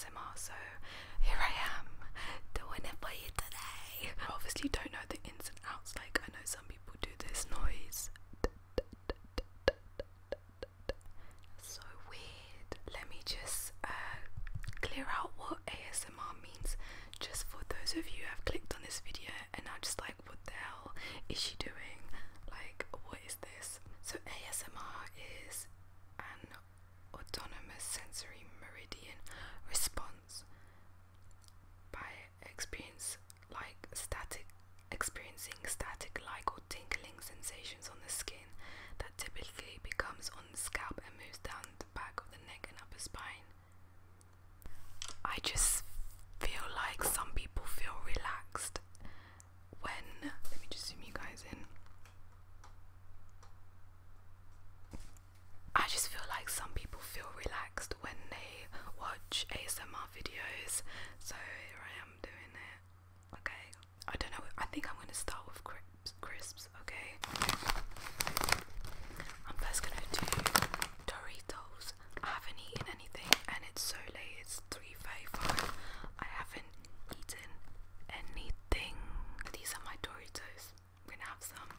ASMR, so here I am doing it for you today. I obviously don't know the ins and outs, like I know some people do this noise. So weird. Let me just clear out what ASMR means, just for those of you who have clicked on this video and are just like, what the hell is she doing? Like, what is this? So ASMR is an autonomous sensory meridian response by experiencing static like or tingling sensations on the skin that typically becomes on the scalp and moves down the back of the neck and upper spine. I just feel like some people feel relaxed when, let me just zoom you guys in. I just feel like some people feel relaxed when they watch ASMR videos, so here I am doing it. Okay, I don't know, I think I'm going to start with crisps, okay? I'm first going to do Doritos. I haven't eaten anything and it's so late, it's 3:35. I haven't eaten anything. These are my Doritos. I'm going to have some.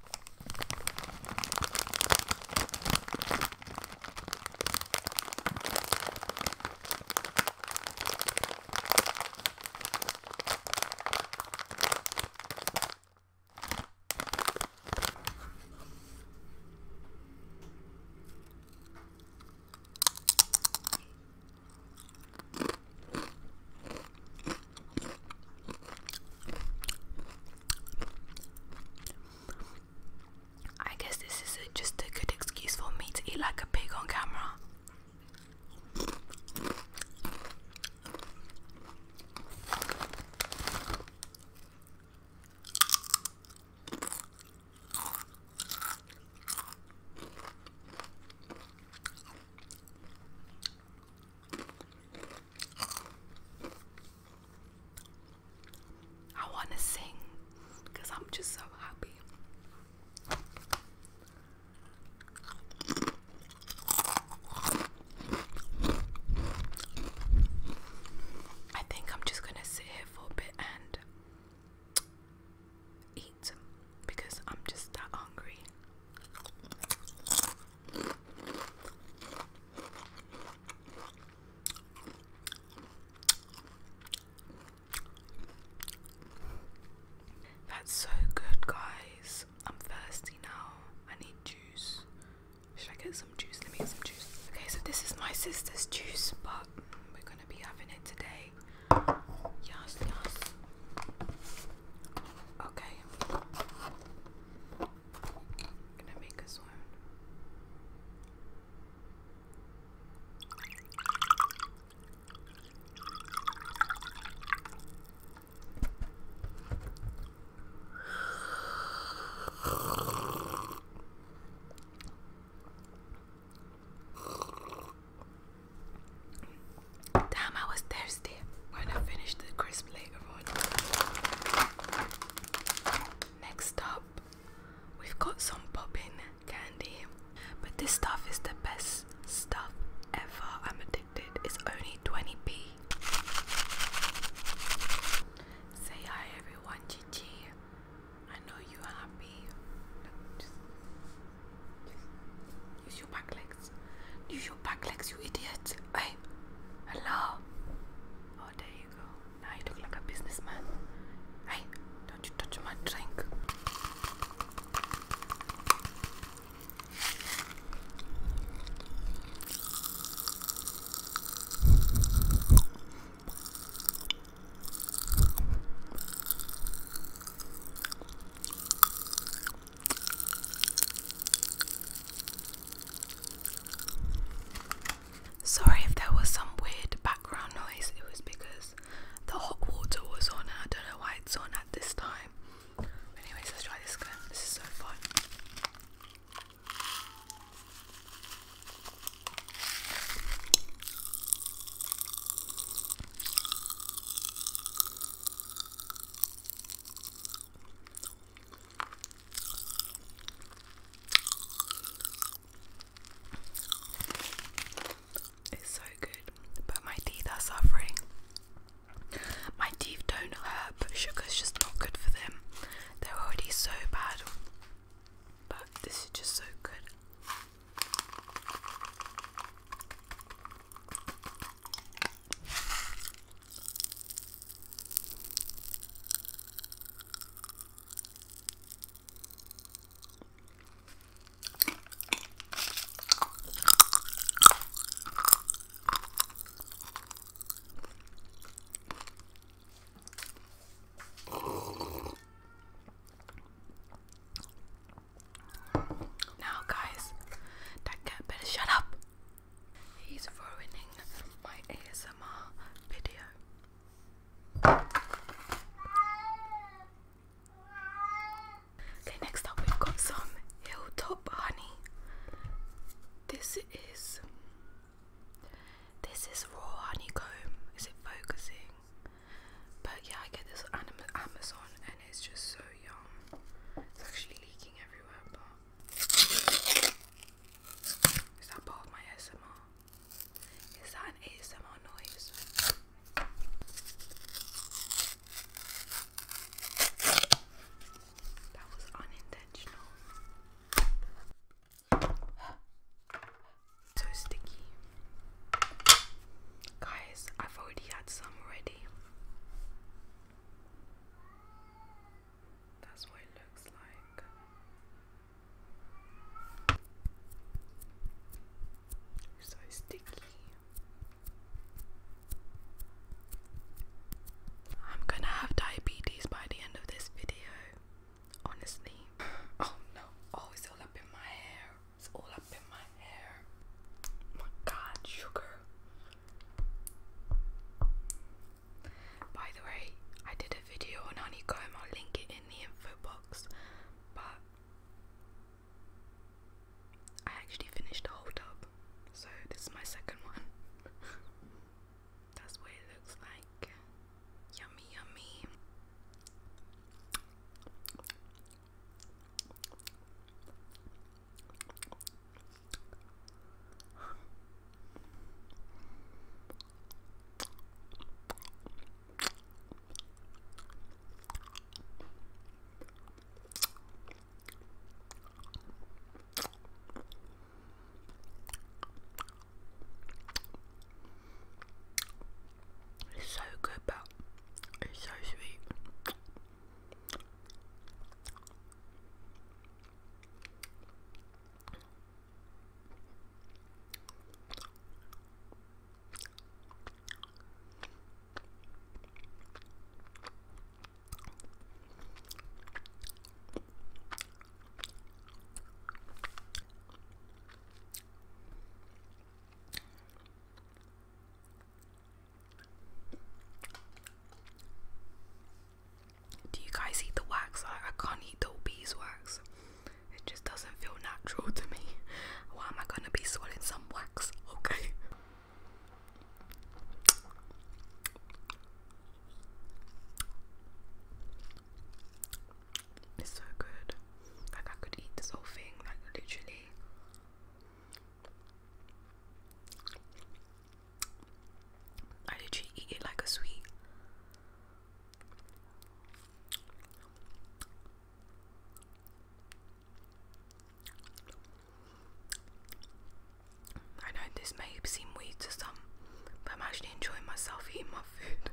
myself eating my food.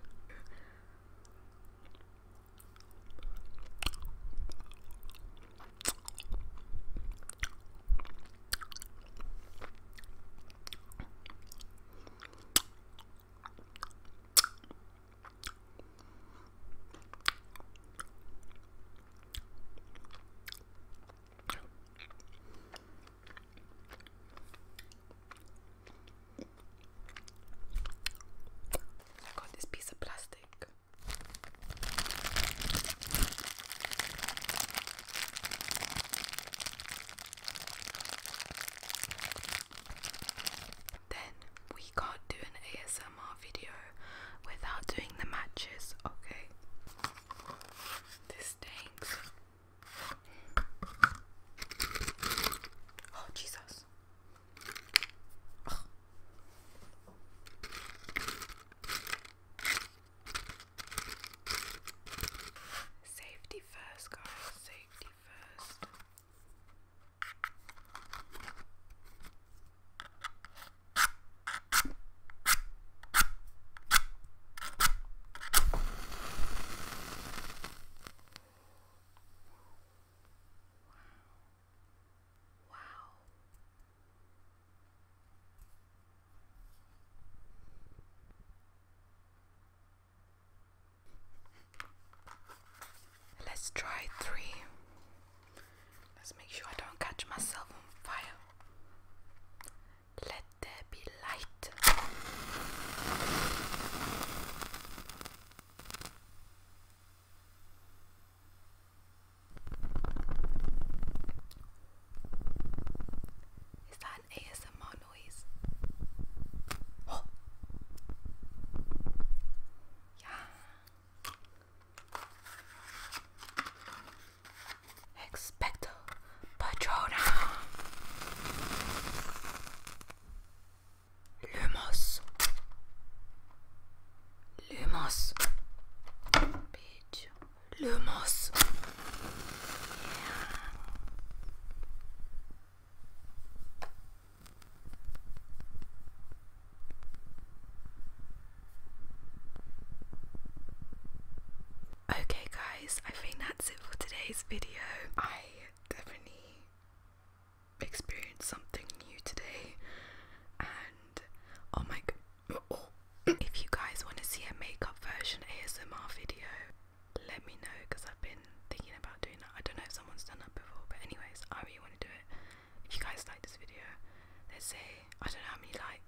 I got this piece of plastic. Then we can't do an ASMR video without doing the matches, okay? This stinks. Oh, Jesus. Ugh. Safety first, guys. Safety first. Wow. Let's try 3. Let's make sure I don't catch myself on fire. Let there be light. Is that an ASMR noise? Oh. Yeah. Expecto Patronum. Lumos. Lumos. Bitch. Lumos. Yeah. Okay guys, I think that's it for today's video. I definitely experienced something new today, and oh my god, oh. If you guys want to see a makeup version ASMR video, let me know, because I've been thinking about doing that. I don't know if someone's done that before, but anyways, I really want to do it. If you guys like this video, let's say, I don't know how many likes,